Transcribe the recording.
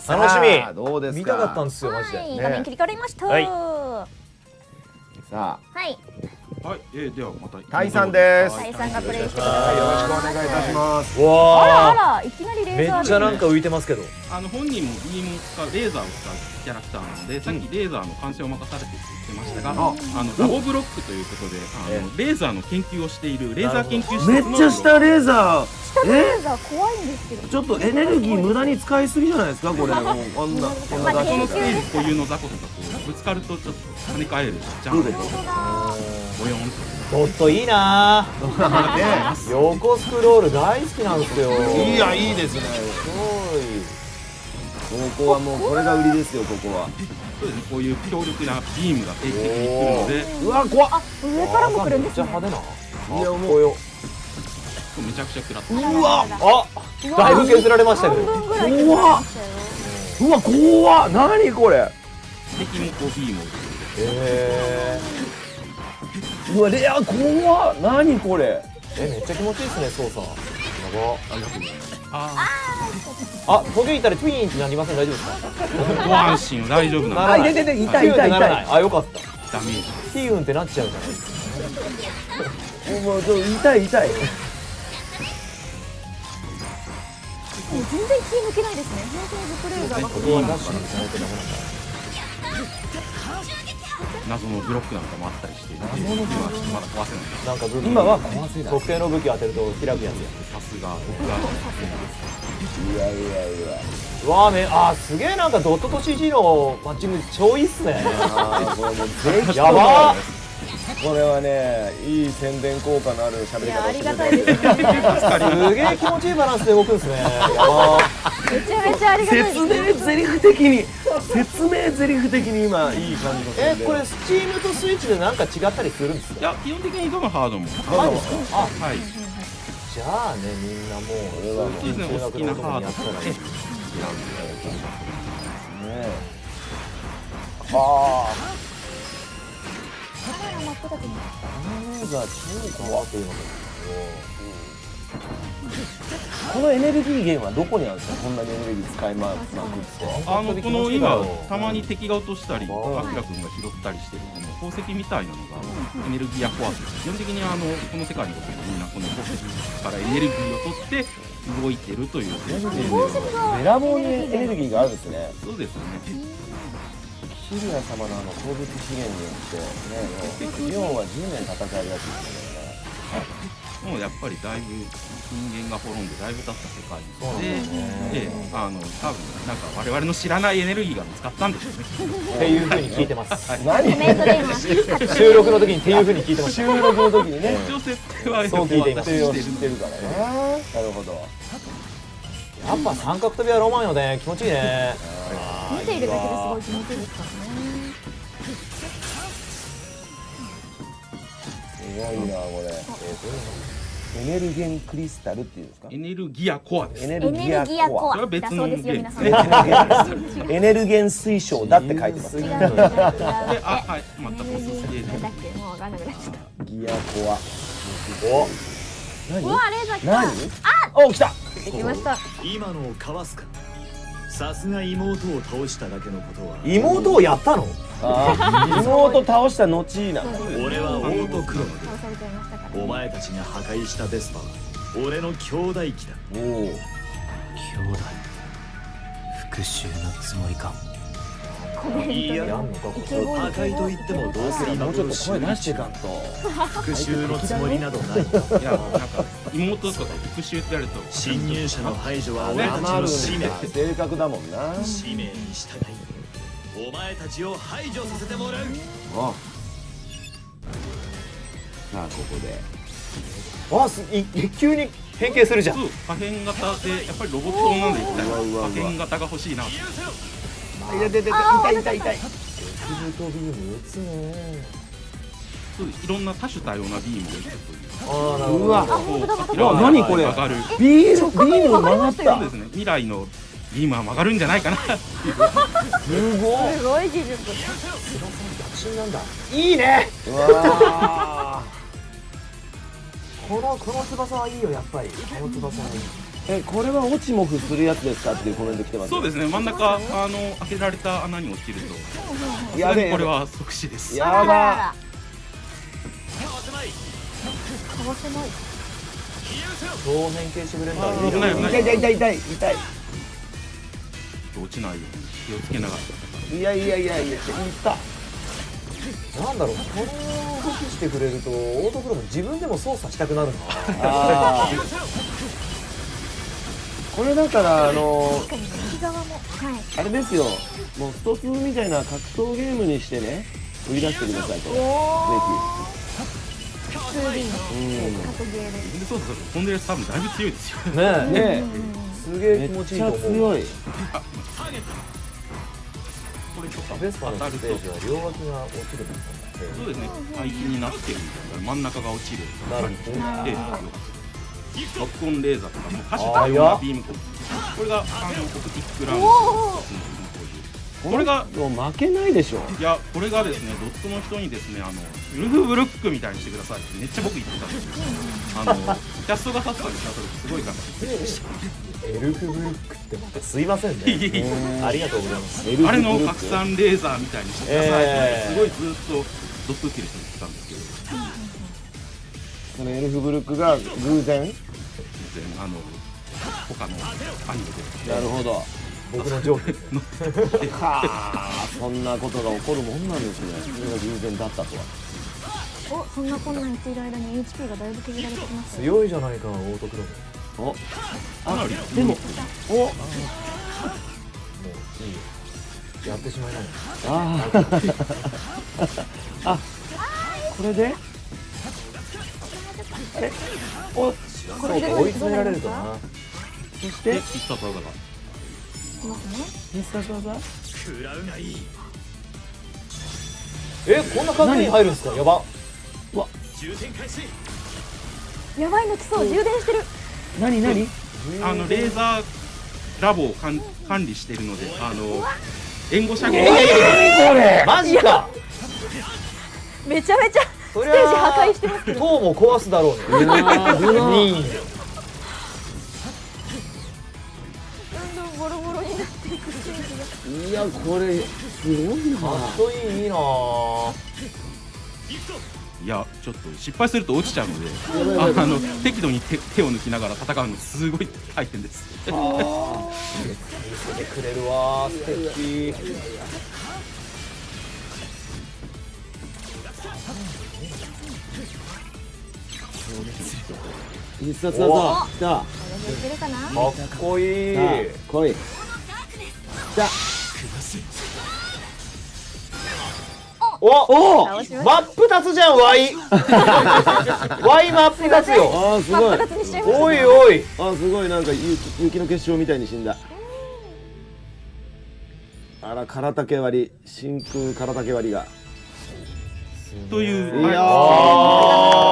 楽しみ。 どうですか。 見たかったんですよマジで。 画面切り替わりました。 さあ、 はい。 はい、ではまたタイさんです。 タイさんがプレイしてくだはい、よろしくおさい。 願いいたします。 あらわあ、 あら、いきなりレめーザーっちゃなんか浮いてますけど。 本人もビームを使うレーザーを使うキャラクターなので、さっきレーザーの完成を任されてって言ってましたが、ラボブロックということでレーザーの研究をしているレーザー研究室めっちゃ下レーザ下のレーザー怖いんですけど。 ー。ちょっとエネルギー無駄に使いすぎじゃないですかこれ。もうあんな。 このステージ固有の雑魚とかこうぶつかるとちょっと跳ね返るジャンプボヨンドットいいなー。横スクロール大好きなんですよ。 いや、いいですね。 すごい。 ここはもうこれが売りですよ。ここは。 そうですね、こういう強力なビームが定期的に来るので、 うわ、怖っ。 上からも来るんめっちゃですね。 派手な。 いや、もう。 めちゃくちゃ食らってうわ、 あ、だいぶ削られましたけど。 半分ぐらい削られましたよ。 うわ、怖っ。何これ。 敵もこうビームをうわ、レア怖っ。何これ。 めっちゃ気持ちいいですね操作。やば。 ありがとうございます。 あ、トゲいたらトゥイーンってなりません大丈夫ですか？ ご安心大丈夫なならない。 痛い痛い痛い痛い痛い。 あ、よかった。 ダメージ。 ティーンってなっちゃうじゃないですか。 もうちょっと痛い痛い。 全然気抜けないですね。本当にずっとレーザーがここはダッシュにしないとダメなんだ。 謎のブロックなんかもあったりして、今はちょっとまだ壊せない。 なんか武器今は壊せない。 特定の武器を当てると開くやつや。 さすが僕がいやいやいや。 うわーすげえなんかドットと CG のマッチング超いいっすね。 これもうぜひ。 やばー。 これはね、いい宣伝効果のある喋り方をしてくれてありがたいですね。 すげえ気持ちいいバランスで動くんですね。やばー。 めちゃめちゃありがたいです説明台詞的に説明台詞的に今いい感じの宣伝。 これスチームとスイッチでなんか違ったりするんですか？ いや、基本的にどのハードもマジですか？あ、 はい。 じゃあねみんなもうそうですね、お好きなハードとかで選んでねえ。はあ。 真っ二つに。 レーザー超怖い。 っていうのもこのエネルギー源はどこにあるんですか。こんなにエネルギー使いまくって。 この今たまに敵が落としたり、アキラ君が拾ったりしてるこの宝石みたいなのがエネルギーやコアと基本的にこの世界におけるみんなこの宝石からエネルギーを取って動いてるという宝石がべらぼうにエネルギーがあるんですね。 そうですよね。 シリア様の鉱物資源によってね、リオンは10年戦えるらしいですね。 もうやっぱりだいぶ人間が滅んでだいぶ経った世界で、多分なんか我々の知らないエネルギーが見つかったんでしょうね。 っていう風に聞いてます。 何コメントで今収録の時にっていう風に聞いてます。 収録の時にね、 一応設定はそう聞いています知ってるからね。なるほど。 やっぱ三角跳びはロマンよね。気持ちいいね。 見ているだけですごい気持ちいいですからね。 すごいなこれ。エネルゲンクリスタルっていうんですか。 エネルギアコアです。 エネエネルギアコアそれは別のだそうですよ皆さん。 エネルゲン推奨だって書いてます。 違う違う違うで、はい、またボスステージ。 だっけもう分かんなくなっちゃった。 ギアコア。 お、 何？ うわレーザー来た。 何？お、来た。 できました。 今のをかわすか。さすが妹を倒しただけのことは。 妹をやったの？ 妹倒した後なの。 俺は王と黒幕。 倒されちゃいましたから。 お前たちが破壊したベスパは俺の兄弟機だ。 おお。 兄弟復讐のつもりか。 いや、 やんのかこ破壊と言ってもどうせ今もうちょっ頃と声出してかんと。 復讐のつもりなどない。 いや、なんか妹とか復讐ってやると侵入者の排除は俺たちの使命。 正確だもんな。 使命に従いお前たちを排除させてもらう。 あ。さあここで。 急に変形するじゃん。 そう破片型でやっぱりロボットなんで一体破片型が欲しいな。 痛い痛い痛い痛い痛い。 とビーム打つね。 そういろんな多種多様なビームがいくという。 ああなるほど。 うわ。 うわ何これ曲がる。 ビーム曲がった。 そうですね。未来のビームは曲がるんじゃないかな。 すごい。 すごい技術。 逆進なんだ。いいね。 うわこの翼はいいよやっぱり。この翼はいい。 これは落ちもふするやつですかっていうコメント来てます。 そうですね、真ん中開けられた穴に落ちるとやべえ、 これは即死です。 やば。 かわせない。 超変形してくれんだろ。 危ない危ない痛い痛い痛い痛い痛い。 落ちないように気をつけながら。 いやいやいやいや、痛っ。 なんだろう、この動きしてくれるとオートクロも自分でも操作したくなるな。 あーこれだから確かに右側も。はい。 あれですよ、もうスト2みたいな格闘ゲームにしてね、売り出してくださいと。ぜ 2D の格ゲーで。 でそうそう、飛んでるやつ多分だいぶ強いですよ。 ねひ。ねすげめっえ気持ちいいちゃと思う。 強い。 これとかベスパの当たるとステージは両脇が落ちるんですそうですね、帯域になってるみたいな、真ん中が落ちる感じで、ロックオンレーザーとかも走ったようなビームコンこれがオプティックラウンドこれがもう負けないでしょ。 いやこれがですねドットの人にですねウルフブルックみたいにしてくださいってめっちゃ僕言ってたんですけどキャストが立ってたんですよすごい感じでしたエルフブルックってまたすいませんね。ありがとうございます。 あれの拡散レーザーみたいにしてくださいってすごいずっとドット打ってる人言ってたんですけどそのエルフブルックが偶然。 全然他のアニメでなるほど。 僕のジョークですね。 はあ、そんなことが起こるもんなんですね。それが偶然だったとは。 お、そんなこんなん言っている間に HP がだいぶ削られてきますよ。 強いじゃないかオートクロム。 お、 かなりでも、お、 もういいよ。やってしまいなよ。 あ、これで。あれ、お、 そうか追い詰められるとな。 そして必殺技がいますね。 必殺技。 食らうがいい。 こんな感じに入るんですか。やば。 充填開始。 やばいの来そう、充電してる。 何何？ レーザーラボを管理しているので援護射撃これ。 マジか。 めちゃめちゃステそりゃージ破壊してますけど。 塔も壊すだろうね。 いやー、危なにどんどんボロボロになっていくステージが。 いや、これすごいな。 かっこいい、いいなぁ。 いやちょっと失敗すると落ちちゃうので適度に手を抜きながら戦うのすごい大変です見せてくれるわー、素敵。 必殺技。来た。 これでいけるかな。 かっこいい。 さあ、来い。来た。 お、 倒しました。 マップ立つじゃん、ワイ。ワイマップ立つよ。 あー、すごい。 形にしちゃいましたね。 おいおい。 あ、すごい、なんか雪の結晶みたいに死んだ。あら、空竹割り、真空空竹割りが。 といういやー。 あ